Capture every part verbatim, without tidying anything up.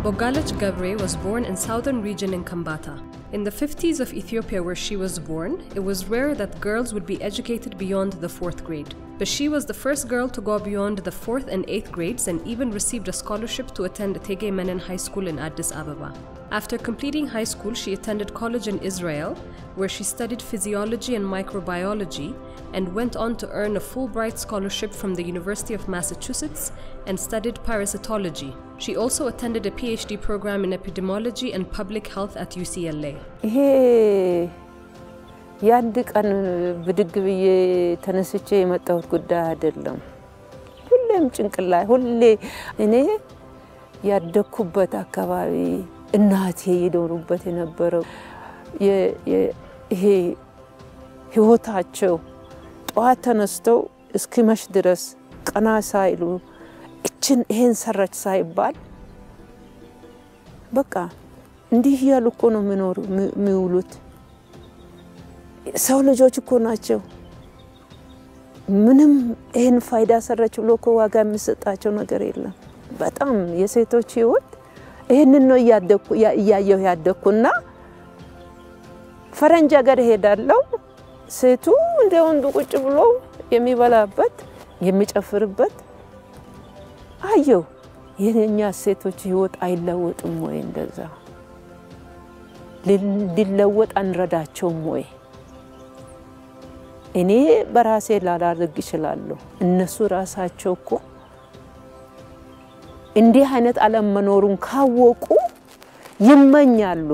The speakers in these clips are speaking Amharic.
Bogalech Gabre was born in southern region in Kambata. In the fifties of Ethiopia where she was born, it was rare that girls would be educated beyond the fourth grade. But she was the first girl to go beyond the fourth and eighth grades and even received a scholarship to attend Etegey Menen High School in Addis Ababa. After completing high school, she attended college in Israel, where she studied physiology and microbiology and went on to earn a Fulbright scholarship from the University of Massachusetts and studied parasitology. She also attended a PhD program in epidemiology and public health at U C L A. Hey, ያንድቅ አን በድግብዬ ተነስቼ የመጣሁት ጉዳይ አይደለም ሁሌም ጭንቅላይ ሁሌ እኔ ያደኩበት አካባቢ እናቴ ይዶሩበት የነበረው ይሄ ህይወታቸው ጧት ተነስተው እስኪመሽ ድረስ ቀና ሳይሉ እችን ይሄን ሰራች ሳይባል በቃ እንዲህ ያሉ እኮ ነው የሚኖሩ የሚውሉት ሰው ልጆች እኮ ናቸው ምንም ይሄን ፋይዳ ሰራች ብሎ እኮ ዋጋ የሚሰጣቸው ነገር የለም በጣም የሴቶች ህይወት ይሄንን ነው ያደኩ ያያየው ያደኩና ፈረንጅ ሀገር ሄዳለው ሴቱ እንደውም ቁጭ ብሎ የሚበላበት የሚጨፍርበት አየው የኛ ሴቶች ህይወት አይለወጥም ወይ እንደዛ ሊለወጥ አንረዳቸው ወይ እኔ በራሴ ላላደርግ ይችላል እነሱ ራሳቸው እኮ እንዲህ አይነት ዓለም መኖሩን ካወቁ ይመኛሉ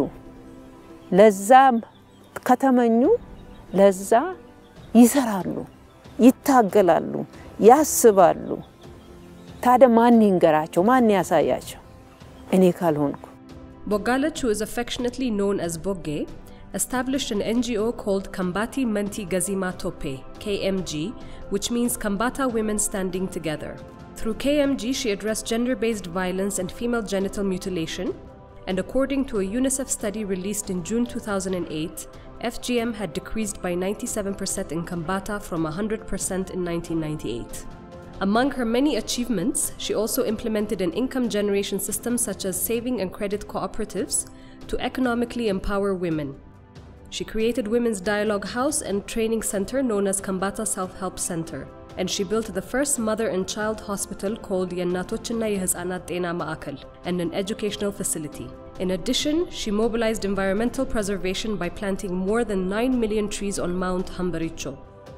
ለዛም ከተመኙ ለዛ ይሰራሉ ይታገላሉ ያስባሉ ታዲያ ማን ይንገራቸው ማን ያሳያቸው እኔ ካልሆንኩ Bogalech, who is affectionately known as Bogge, established an N G O called Kambati Menti Gazima Tope, K M G, which means Kambata Women Standing Together. Through K M G, she addressed gender-based violence and female genital mutilation, and according to a UNICEF study released in June two thousand eight, F G M had decreased by ninety-seven percent in Kambata from one hundred percent in nineteen ninety-eight. Among her many achievements, she also implemented an income generation system such as saving and credit cooperatives to economically empower women. She created Women's Dialogue House and Training Center known as Kambata Self-Help Center, and she built the first mother and child hospital called Yennatochina Yehezanat Tena Maakal and an educational facility. In addition, she mobilized environmental preservation by planting more than nine million trees on Mount Hambaricho.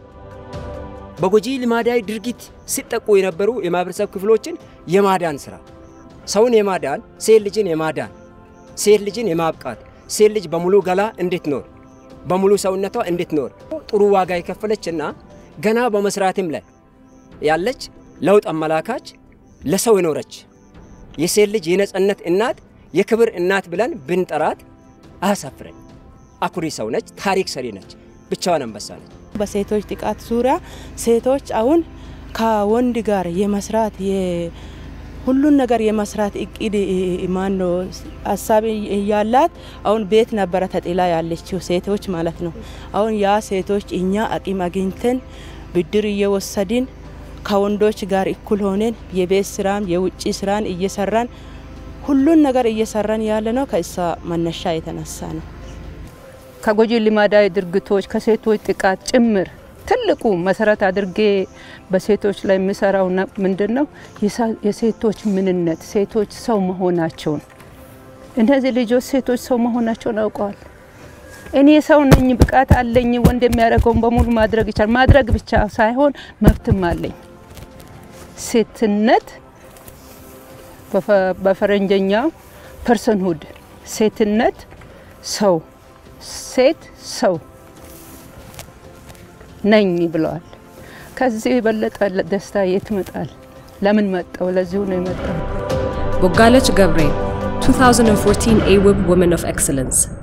በጎጂ ልማዳይ ድርጊት ሲጠቁ የነበሩ የማህበረሰብ ክፍሎችን የማዳን ስራ ሰውን የማዳን ሴት ልጅን የማዳን ሴት ልጅን የማብቃት ሴት ልጅ በሙሉ ገላ እንዴት ኖር በሙሉ ሰውነቷ እንዴት ኖር ጥሩ ዋጋ ይከፈለችና ገና በመስራትም ላይ ያለች ለውጥ አመላካች ለሰው ይኖርች የሴት ልጅ የነጻነት እናት የክብር እናት ብለን ብንጠራት አሳፍረን አኩሪ ሰው ነች ታሪክ ሰሪ ነች ብቻዋን አንበሳ ነች በሴቶች ጥቃት ዙሪያ ሴቶች አሁን ከወንድ ጋር የመስራት የሁሉን ነገር የመስራት እቅድ ማን ነው ሐሳብ ያላት አሁን ቤት ነበር ተጥላ ያለችው ሴቶች ማለት ነው አሁን ያ ሴቶች እኛ አቂም አግኝተን ብድር እየወሰድን ከወንዶች ጋር እኩል ሆነን የቤት ስራም የውጪ ስራን እየሰራን ሁሉን ነገር እየሰራን ያለ ነው ከእሷ መነሻ የተነሳ ነው ከጎጂ ልማዳይ ድርጊቶች ከሴቶች ጥቃት ጭምር ትልቁ መሰረት አድርጌ በሴቶች ላይ የሚሰራው ምንድነው የሴቶች ምንነት ሴቶች ሰው መሆናቸው እነዚህ ልጆች ሴቶች ሰው መሆናቸው አውቀዋል እኔ ሰው ነኝ ብቃት አለኝ ወንድ የሚያደርገው በሙሉ ማድረግ ይችላል ማድረግ ብቻ ሳይሆን መብትም አለኝ ሴትነት በፈረንጀኛ ፐርሰንሁድ ሴትነት ሰው ሴት ሰው ነኝ ብለዋል ከዚህ በለጠ ደስታ የትመጣል ለምን መጣው ለዚሁ ነው የመጣው Bogalech Gabre, twenty fourteen A W I B Women of Excellence.